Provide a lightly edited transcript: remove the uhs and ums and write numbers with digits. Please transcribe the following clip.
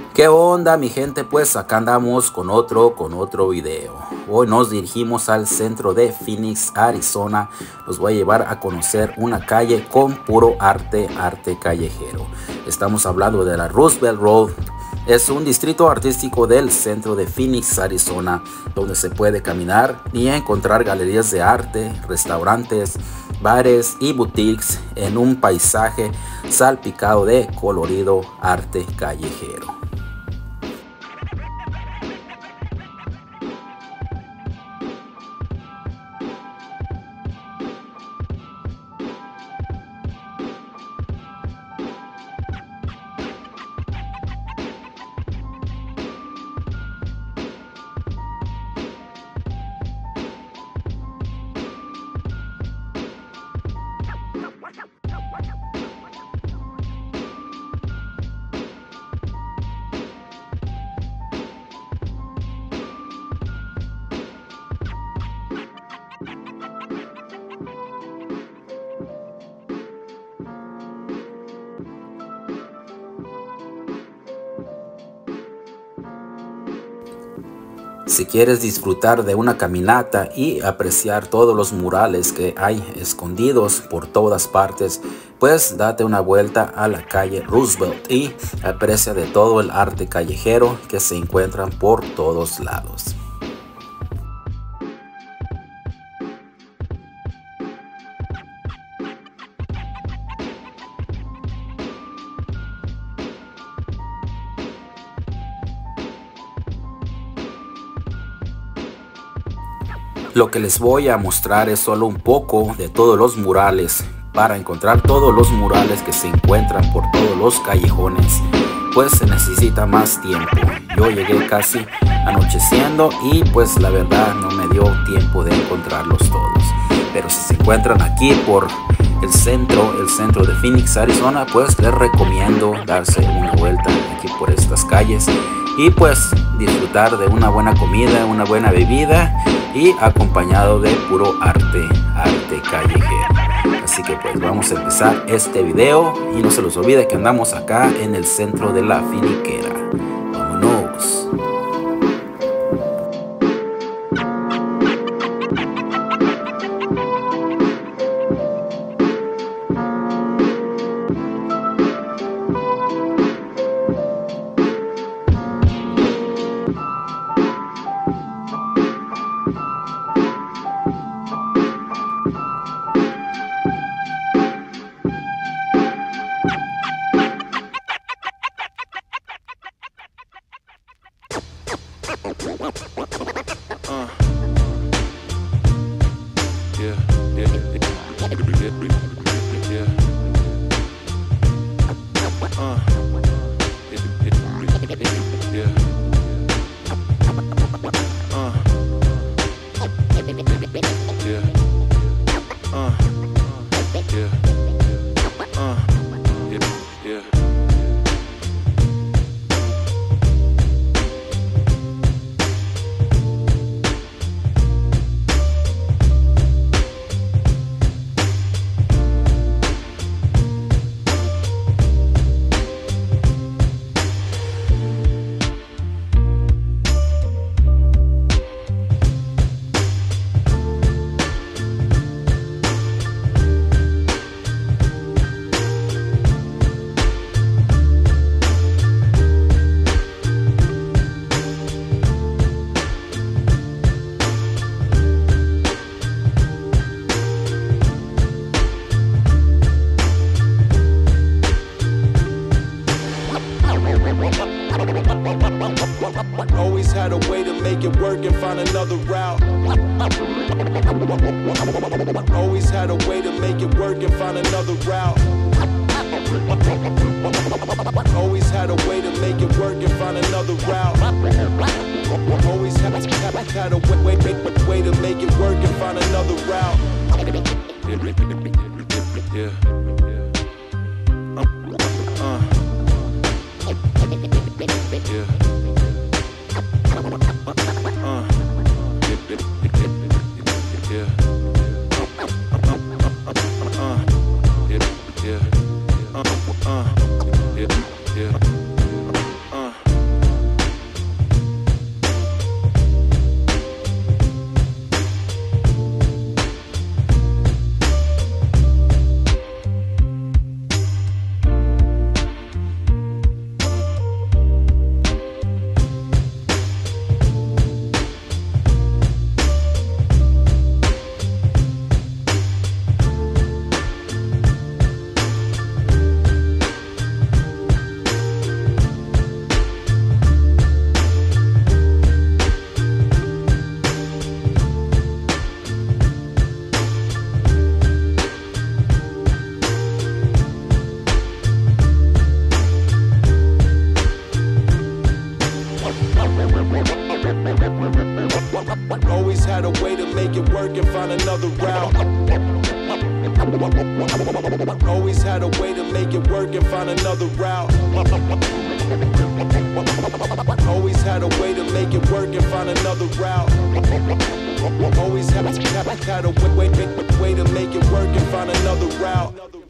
¿Qué onda, mi gente? Pues acá andamos con otro video. Hoy nos dirigimos al centro de Phoenix, Arizona. Los voy a llevar a conocer una calle con puro arte callejero. Estamos hablando de la Roosevelt Road. Es un distrito artístico del centro de Phoenix, Arizona, donde se puede caminar y encontrar galerías de arte, restaurantes, bares y boutiques en un paisaje salpicado de colorido arte callejero. Si quieres disfrutar de una caminata y apreciar todos los murales que hay escondidos por todas partes, pues date una vuelta a la calle Roosevelt y aprecia de todo el arte callejero que se encuentran por todos lados. Lo que les voy a mostrar es solo un poco de todos los murales. Para encontrar todos los murales que se encuentran por todos los callejones, pues se necesita más tiempo. Yo llegué casi anocheciendo y pues la verdad no me dio tiempo de encontrarlos todos. Pero si se encuentran aquí por el centro de Phoenix, Arizona, pues les recomiendo darse una vuelta aquí por estas calles y pues disfrutar de una buena comida, una buena bebida y acompañado de puro arte callejero. Así que pues vamos a empezar este video y no se los olvide que andamos acá en el centro de la finiquera. Vámonos. Always had a way to make it work and find another route. Always had a way to make it work and find another route. Always had a way to make it work and find another route. Always had a way to make it work and find another route. Yeah. had a way to make it work and find another route. Always had a way to make it work and find another route. Always had a way to make it work and find another route. Always had a way to make it work and find another route.